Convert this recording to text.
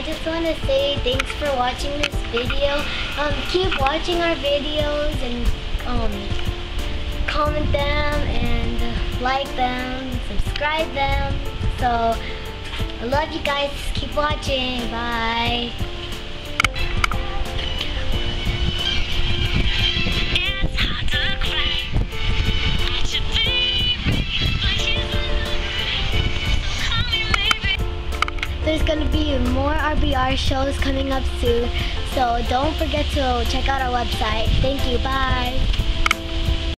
just want to say thanks for watching this video. Keep watching our videos and comment them and like them, subscribe them. So I love you guys. Keep watching. Bye. There's going to be more RBR shows coming up soon, so don't forget to check out our website. Thank you. Bye.